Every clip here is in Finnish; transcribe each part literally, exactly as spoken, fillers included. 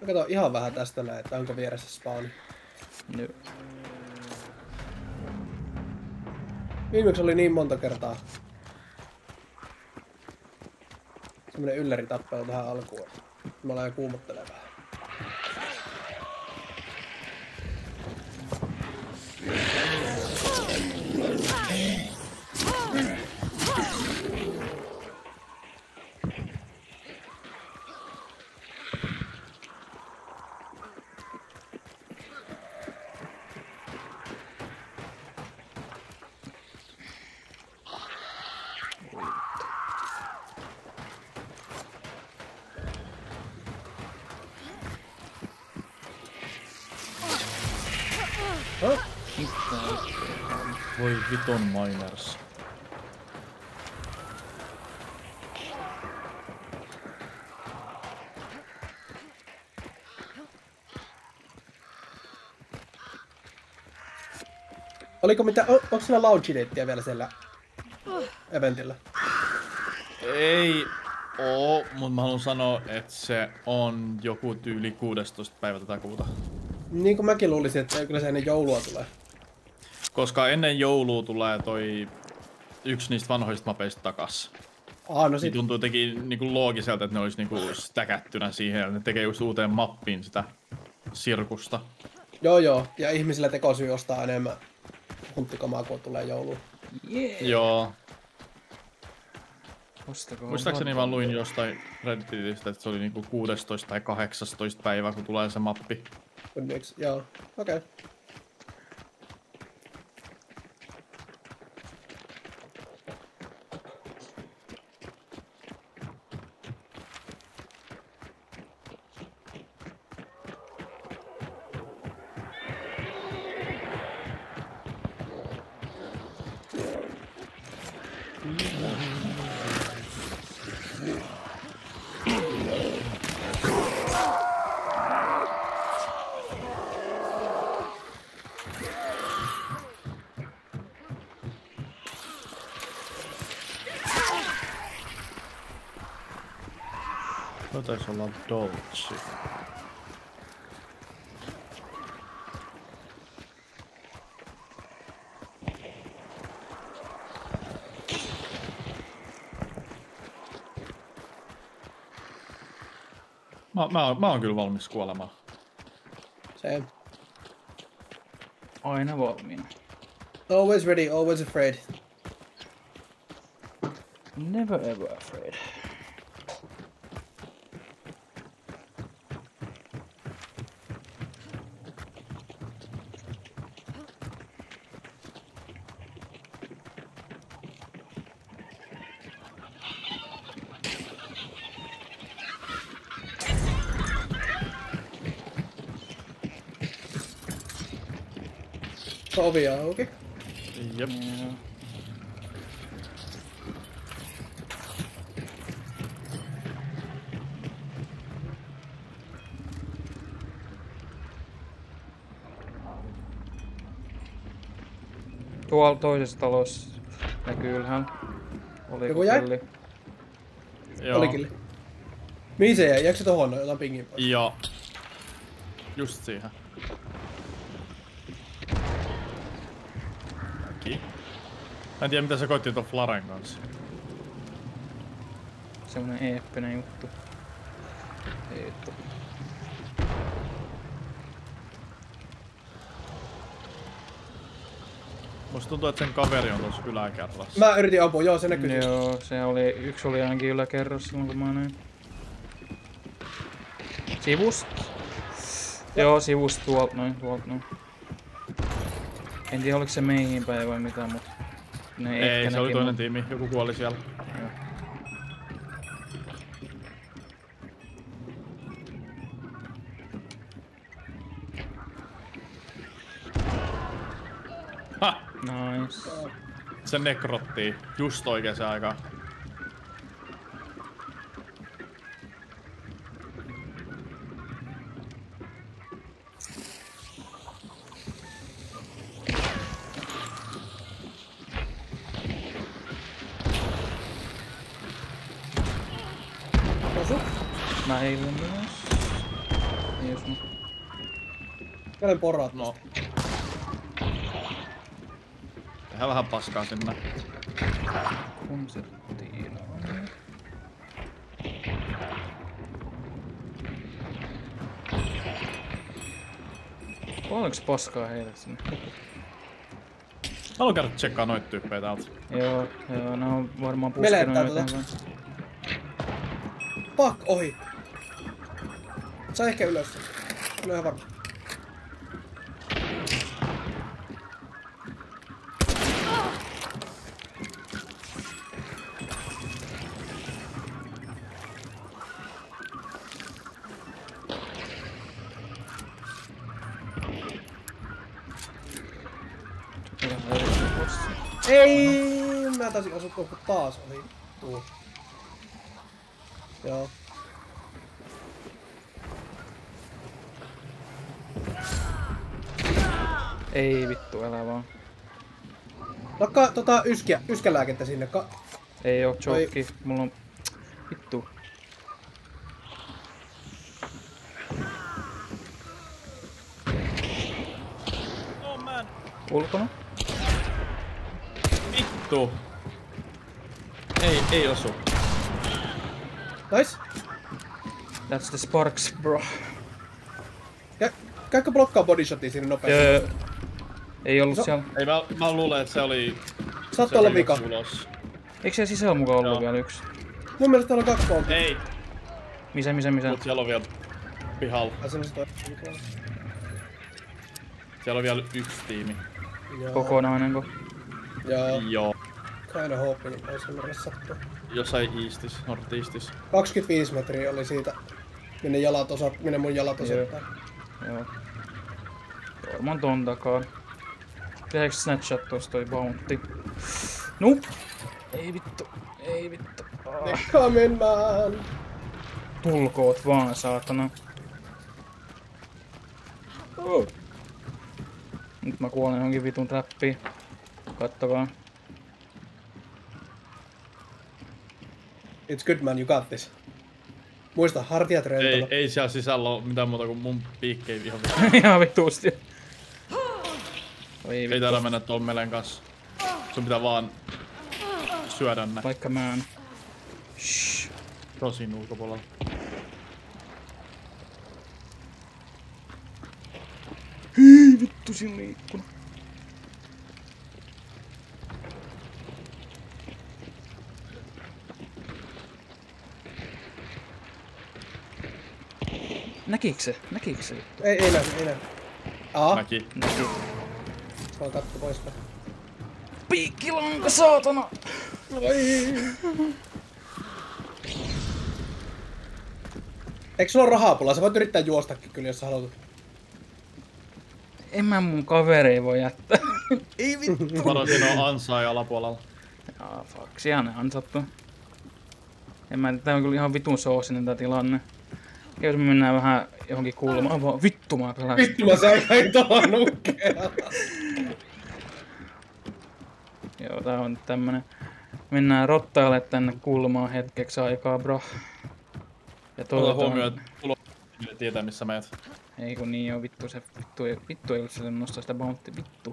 Kato ihan vähän tästä näin, että onko vieressä spawni. No. Viimeksi oli niin monta kertaa. Semmonen ylläri tappelu tähän alkuun. Mä aloin kuumottelemaan vähän. Oh. Voi viton miners. Oliko mitä, on, onko siellä launchidateja vielä siellä eventillä? Ei oo, mutta mä haluan sanoa, että se on joku tyyli kuudestoista päivä tätä kuuta. Niin kuin mäkin luulisin, että kyllä se ennen joulua tulee. Koska ennen joulua tulee toi yksi niistä vanhoista mapeista takas. Aa, no sit... Niin tuntuu jotenkin niinku loogiselta, että ne olisi niinku stäkättynä siihen, ja ne tekee just uuteen mappiin sitä sirkusta. Joo joo, ja ihmisillä tekosyy ostaa enemmän hunttikamaa, kun tulee jouluun. Yeah. Joo. Ostakoon Muistaakseni mä luin jostain Redditistä, että se oli niinku kuudestoista tai kahdeksastoista päivä, kun tulee se mappi. Kunniaksi, joo. Okei. Okay. Tuo taisi olla Dolce. Mä, mä, oon, mä oon kyllä valmis kuolemaan. Same. Aina valmiina. Always ready, always afraid. Never ever afraid. Ovi auki. Jep. Yeah. Tuolla toisessa talossa näkyy ylhäällä. Oliko Joku jäi? killi? Joo. Oli killi. Mihin se jäi? Jääkö se tohon noin? Jotain pingin pois? Joo. Just siihen. Äkki. Mä en tiedä mitä sä koittiin ton Flaren kanssa. Semmonen eeppinen juttu. Ei vittu. Musta tuntuu, että sen kaveri on tuossa yläkerrassa. Mä yritin ampua, joo se näkyy. Joo, se oli, yksi oli ainakin yläkerros silloin kun mä näin. Sivust. Joo, sivust tuolta noin, tuolta noin. En tiedä oliko se meihin päin vai mitä, mutta ne Ei, ehkä se oli näki toinen mun. tiimi. Joku kuoli siellä. Joo. Ha! Nice. Se nekrottii just oikeaan aikaan. Osu. Mä heilun myös. Käden poraat. No. Tehdään vähän paskaa sinne. Konseptiin. Paljonko paskaa heitä sinne? Mä haluan käydä tsekkaa noita tyyppejä täältä. Joo, joo, ne on varmaan Melettää puskenut tota. eteenpäin. Pak, ohi. Sä ehkä ylös. No ihan varma. Ei, mä taisin osua koko taas ohi. Tuu. Joo. Ei vittu, älä vaan. No ka, tota yskiä, yskälääkettä sinne. Ka Ei oo joke, mulla on... Vittu. Oh man. Ulkona? Vittu. Ei, ei osu. Nice. That's the sparks, bro. Kä käykö blokkaa bodyshotia sinne nopeasti? Joo, joo. Ei ollut So- siellä. Ei, mä, mä luulen, että se oli... Saattaa se olla oli vika. joku ulos. Eikö siellä sisällä mukaan ollut Joo. vielä yksi? Mun mielestä täällä on kaksi poltia. Ei, Missä, missä, missä? mut siellä on vielä pihalla. Ai semmoset toi. Siellä on vielä yksi tiimi. Joo. Kokonainenko? Joo. Joo. Kinda hoping, että olisi ymmärrä sattua. Jossain Eastis, North-Eastis. kaksikymmentäviisi metriä oli siitä, minne jalat osa, minne mun jalat Joo. osoittaa. Joo. Varmaan ton takaa. Pitäisikö snatchat tosta toi bounty? Nope! Ei vittu, ei vittu. Ah. Ne coming man! Tulkoot vaan, saatana. Oh. Nyt mä kuolen johonkin vitun trappiin. Kattokaa. It's good man, you got this. Muista, hartiat Ei, rentona. ei siellä sisällä ole mitään muuta kuin mun piikkei ihan. Ihan vituusti. Oi Ei vittu. täällä mennä tuon melen kanssa. Sun pitää vaan syödä nää. Vaikka mä en. Shh. Tosin ulkopuolella. Hyi vittu siinä liikkuna. Näkiikö se? Näkiikö se? Ei, ei näy, ei näy. Aa, Näki. Näki. mä oon katto poispäin. Piikkilanka saatana! Oi. Eikö sulla ole rahapulaa? Sä voit yrittää juostakin kyllä, jos sä haluat. En mä mun kavereja voi jättää. Ei vittu. Varo, siinä on ansaa ja alapuolella. Jaa, fuck. Siellä ne ansattu. En mä tiedä, tää on kyllä ihan vitun soosinen tää tilanne. Jos me mennään vähän johonkin kulmaan, vaan vittu mä pelästyn. Vittu mä säikäin tuohon nukkeen. Joo, tää on nyt tämmönen. Mennään rottaille tänne kulmaan hetkeksi aikaa, bro. Ja Ota toivotaan... huomioon, että tulo tietää missä meet. Ei kun niin on, vittu se, vittu ei, vittu ei ole sille nostaa sitä bounty, vittu.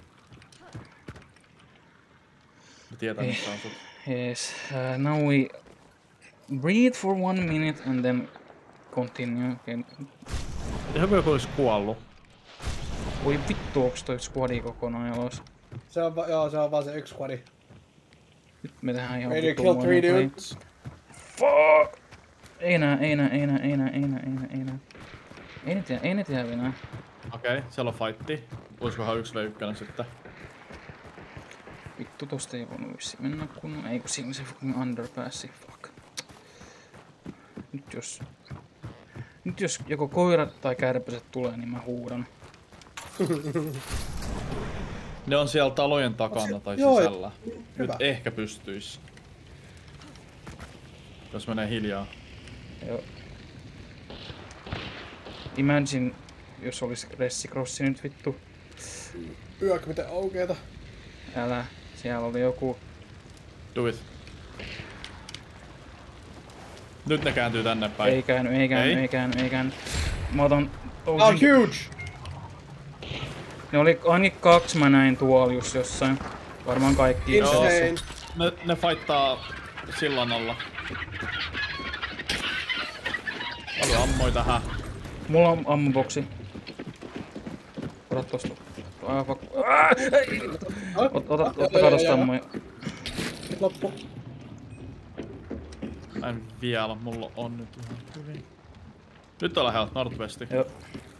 Ne tietää Ei. missä on sut. Yes, uh, now we breathe for one minute and then continue. Okay. Ihan kuin joku olisi kuollut. Voi vittu, onks toi squadi kokonaan jalos? Se on, va- joo, se on vaan se yksi squadi. Nyt me tehdään ihan Ready to kill three vittumoinen play. dudes. Fuck! Ei nää, ei nää, ei nää, ei nää, ei nää, ei nää, ei nää. Ei ne tiedä, ei ne tiedä enää. Okei, okay, siellä on fightti. Olisikohan yksi vastaan yksi sitten? Vittu tosta ei voinut vissiin mennä kunnon. Ei kun siinä se fucking underpassi, fuck. Nyt jos... Nyt jos joko koirat tai kärpäset tulee, niin mä huudan. Ne on siellä talojen takana tai Joo, sisällä. Nyt hyvä. ehkä pystyis. Jos menee hiljaa. Joo. Imagine, jos olisi Ressicrossi nyt vittu. Yök, miten aukeeta. Älä, siellä oli joku... Do it. Nyt ne kääntyy tänne päin. Ei käänny, ei käänny, Ei? ei käänny, ei käänny. Mä otan Oh, tousin... huge! Ne oli ainakin kaksi mä näin tuolla just jossain. Varmaan kaikki itse Insane. Ne, ne fighttaa sillan alla. Paljon ammoi tähän. Mulla on ammuboksi. Ota tosta. Ah, fuck. Ah, ei. Ot, ota, ottakaa tosta ammoja. Loppu. Mä en vielä, mulla on nyt ihan hyvin. Nyt on lähellä, Northwesti. Joo.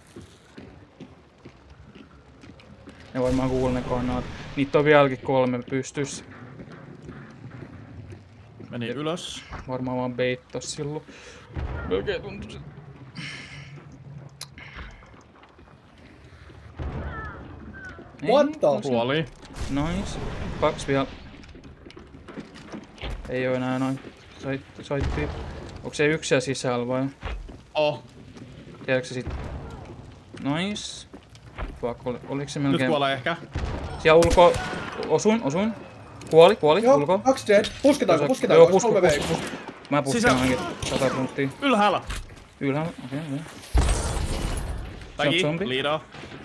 Ne varmaan kuulee ne kanaat. Niitä on vieläkin kolme pystyssä. Meni ylös. Varmaan vaan beittas silloin. Melkein tuntuu se. What the? Kuoli. Nice. Kaksi vielä. Ei oo enää noin. Saitti, saitti. Onko se yksi siellä sisällä vai? Oh. Tiedätkö se sit? Nice. Fuck, oli, oliko se Nyt melkein... kuolee ehkä. Siellä ulko... Osuin, osuin. Kuoli, kuoli, Joo, ulko. kaksi dead. Pusketaanko, Joo, pusketaanko? push, Kolme push, V. push, push. Mä puskin Sisään. ainakin sata puntia. Ylhäällä. Ylhäällä, okei, okay, okei. Tagi, zombi. liidaa.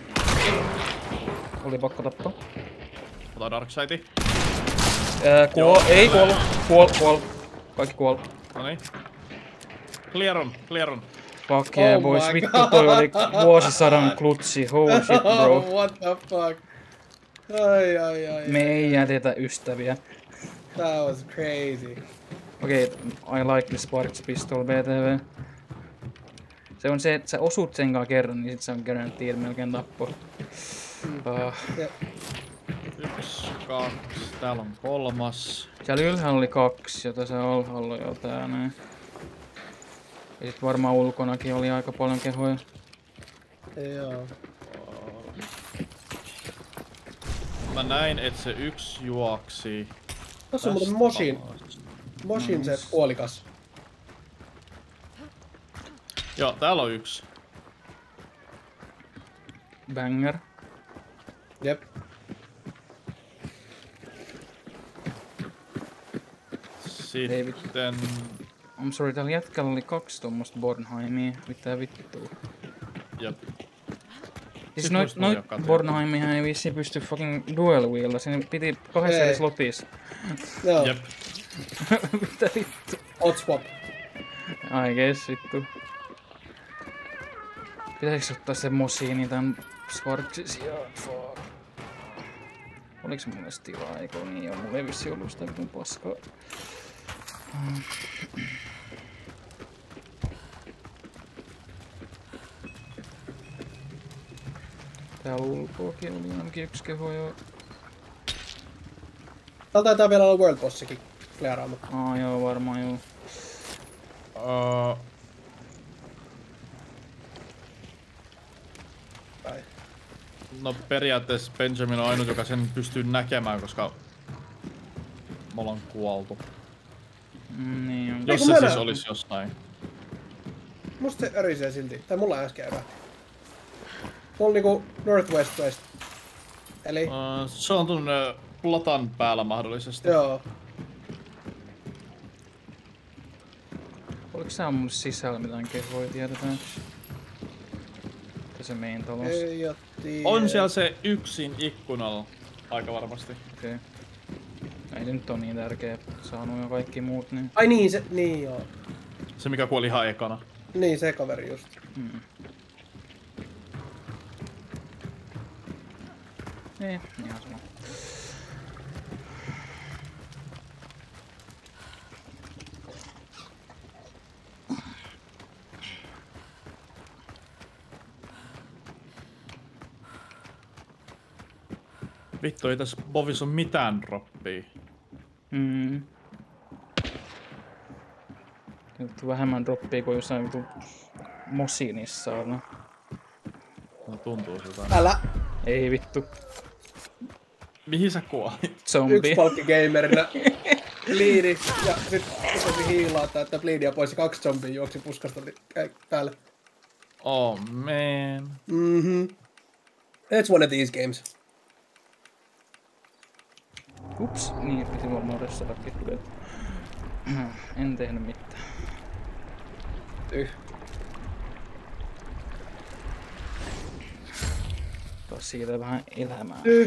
Oli pakko tappaa. Ota Darkside. Ää, kuol, Joo, ei kyllä. kuol, kuol, kuol. Kaikki kuol. Noniin. Clear on, clear on. Fuck yeah, Oh boys. my Vittu God. toi oli vuosisadan klutsi. Holy shit, bro. Oh, what the fuck? Ai, ai, ai. Me ei jätetä ystäviä. That was crazy. Okei, okay, I like the Sparks Pistol B T V. Se on se, että sä osut sen kanssa kerran, niin sit se on guaranteed melkein tappo. Uh, Ja, Yksi, kaksi. Täällä on kolmas. siellä ylhäällä oli kaksi, jota se alhaalla jo tää näin. Ja sit varmaan ulkonakin oli aika paljon kehoja. joo. Mä näin, että se yksi juoksi. Tossa on muuten tästä Moshin. alas. Moshin se puolikas. Joo, täällä on yksi. Banger. Jep. Sitten... I'm sorry, täällä jätkällä oli kaksi tommoista Bornheimia. Mitä vittua. Jep. Siis Sit noit, muista noit jakaa Bornheimihan ei vissiin pysty fucking dual wheelilla. Siinä piti kahdessa Ei. eri slotissa. Joo. Jep. Mitä vittu? Hot swap. I guess vittu. Pitäisikö ottaa se Mosiini tän Sparksin sijaan? Fuck. Oliks mulla edes tilaa? Eikö niin? Joo, mulla ei vissi ollut sitä vitun paskaa. Täällä ulkoakin oli ainakin yksi keho jo. Täällä taitaa vielä olla World Bossikin clearaamatta. Aa joo, varmaan joo. Uh, Tai. no periaatteessa Benjamin on ainut, joka sen pystyy näkemään, koska me ollaan kuoltu. Mm, niin on. Jos kun se mä siis näen. olisi jossain. Musta se örisee silti. Tai mulla äsken ärähti. Mulla niinku Northwest West. Eli Uh, se on tuonne platan päällä mahdollisesti. joo. Oliko sä mulle sisällä mitään kehoja, tiedetään? Mitä se main talos? Ei oo tiedä. On siellä se yksin ikkunalla. Aika varmasti. Okei. Ei se nyt oo niin tärkeä. Saanut jo kaikki muut, niin... Ai niin se, niin joo. Se mikä kuoli ihan ekana. Niin se kaveri just. Hmm. Ei, ihan sama. Vittu, ei tässä Bovis on mitään droppia. Mm. Nyt vähemmän droppia kuin jossain vitu Mosinissa on. No, tuntuu siltä. Älä! Ei vittu. Mihin sä kuolit? Zombie. Yksi palkki gamerina. Bleedi. Ja sit rupesi hiilaata, että bleedia pois ja kaksi zombia juoksi puskasta li- ä- päälle. Oh man. Mhm. It's one of these games. Ups, niin piti varmaan ressatakin kyllä. En tehnyt mitään. Yh. ottaa siitä vähän elämää. Yh.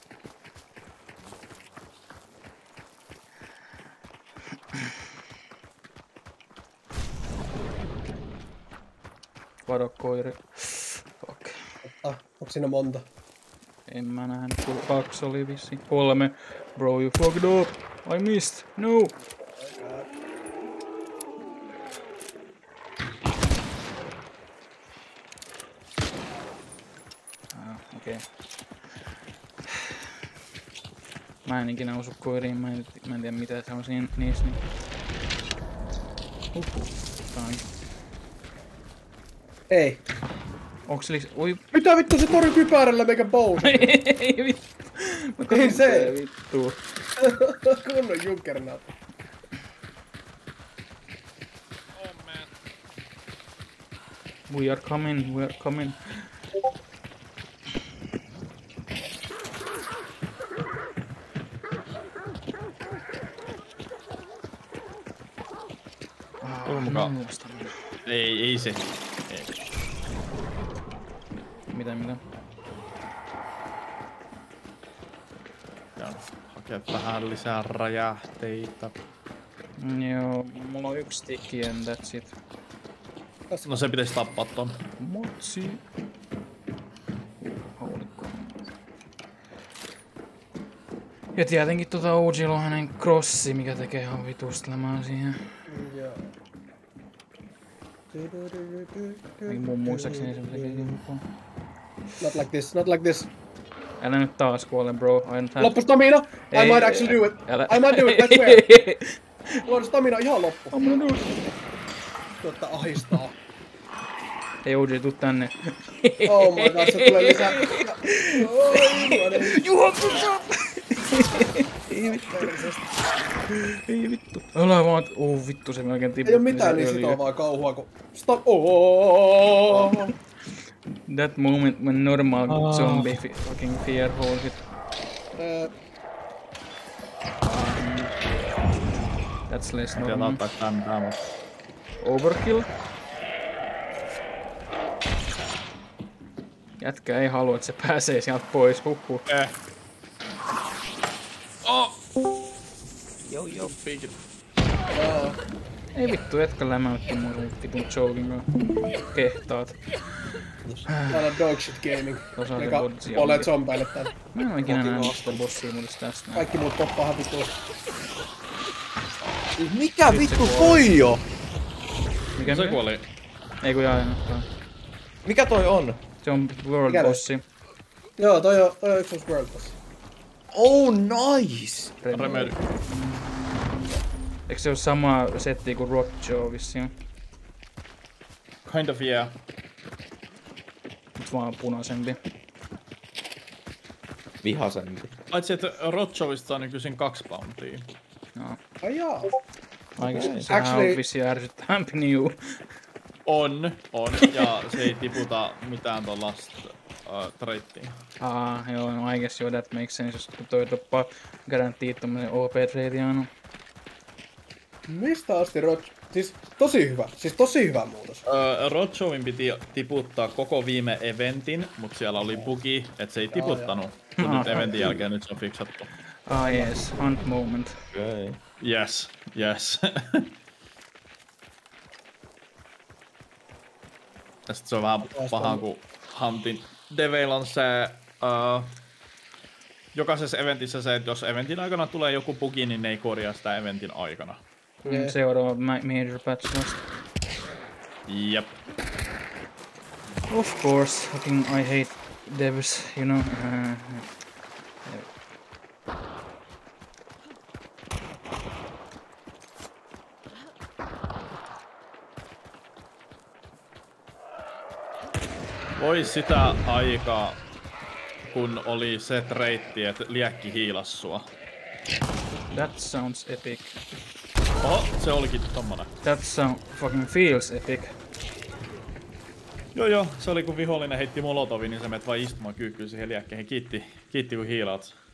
Varo koiri. Fuck. Ah, onko siinä monta? En mä nähnyt, kun kaksi oli vissiin. Kolme. Bro, you fucked up. I missed. No. Ah, okei. Okay. Mä en ikinä osu koiriin, mä en, mä en tiedä mitä se on siinä, niissä. Niin. Uhuh. Tai. Ei. Onks se lis... Oi. Mitä vittu se torjui kypärällä meikä Bowser? Ei vittu. Ei se. Vittu. Kunnon Juggernaut. We are coming, we are coming. Tule mukaan. Minusta. Ei, ei se. Ei. Mitä, mitä? Käyn hakea vähän lisää räjähteitä. Mm, joo, mulla on yksi sticky and that's it. No se pitäisi tappaa ton. Motsi. Haulikko. Ja tietenkin tota O G:lla on hänen crossi, mikä tekee ihan vitusta lämää siihen. Joo. Ei mun muistaakseni se tekee mukaan. Not like this, not like this. Älä nyt taas kuole, bro. Loppu stamina! I Ei, might actually do it. älä. I might do it, I swear. Mulla on stamina ihan loppu. I'm gonna do it. Tuotta ahistaa. Hei O G, tuu tänne. Oh my god, se tulee lisää. Oi, Juha, tuossa! Ei vittu. Ei vittu. Älä vaan, oh vittu se melkein tiputti. ei oo mitään niin sitovaa kauhua kuin... Stop! Oh. That moment when normal oh. zombie fi fucking fear holds it. Uh, That's less Pitää normal. ottaa tän tää. Overkill. Jätkä ei halua, että se pääsee sieltä pois. Huhhuh. Eh. Oh! Joo joo. Piikit. uh, Ei vittu, jätkä lämäytti mua sun vitun jokin kanssa. Kehtaat. täällä on dog shit gaming. Osaa se Mikä bodzi olet onkin. zombeille tän. Mä en oo ikinä nähnyt sitä bossia muuten tästä näin. Kaikki muut poppaa vituus. Mikä vittu toi jo? Mikä Se mikä? kuoli. Ei kun jaa ainoastaan. Mikä toi on? Se on world Mikä bossi. Joo, toi on, toi on yksi World Boss. Oh nice! Remedy. Eikö se oo sama setti kuin Rockjaw vissiin? Kind of yeah. Mut vaan punaisempi. Vihasempi. Paitsi että Rotchovista saa nykyisin kaksi pountia. No. Ai jaa. Aikaisemmin sehän Actually- on vissiin ärsyttävämpi new. On, on. Ja se ei tiputa mitään tollasta uh, traittia. Ah, joo, no I guess joo, that makes sense, jos toi toppaa garantiit tommosen O P-treidiaan. Mistä asti Roach? Siis tosi hyvä. Siis tosi hyvä muutos. Uh, Rotchovin piti tiputtaa koko viime eventin, mutta siellä oli bugi, että se ei tiputtanut. Mut Ah. nyt eventin jälkeen nyt se on fiksattu. Ah yes, hunt moment. Okay. Yes, yes. Ja sit se on vähän paha, kun Huntin Deveillä on se... Uh, jokaisessa eventissä se, että jos eventin aikana tulee joku bugi, niin ne ei korjaa sitä eventin aikana. Jee. Seuraava ma- major patch vasta. Jep. Of course, fucking I hate devs, you know. Uh, Voi sitä aikaa, kun oli se treitti, että liekki hiilas sua. that sounds epic. Oho, se olikin tommonen. That sound fucking feels epic. Joo joo, se oli kun vihollinen heitti molotovin, niin sä menet vaan istumaan kyykkyyn siihen liäkkeihin. Kiitti, kiitti kun hiilaat.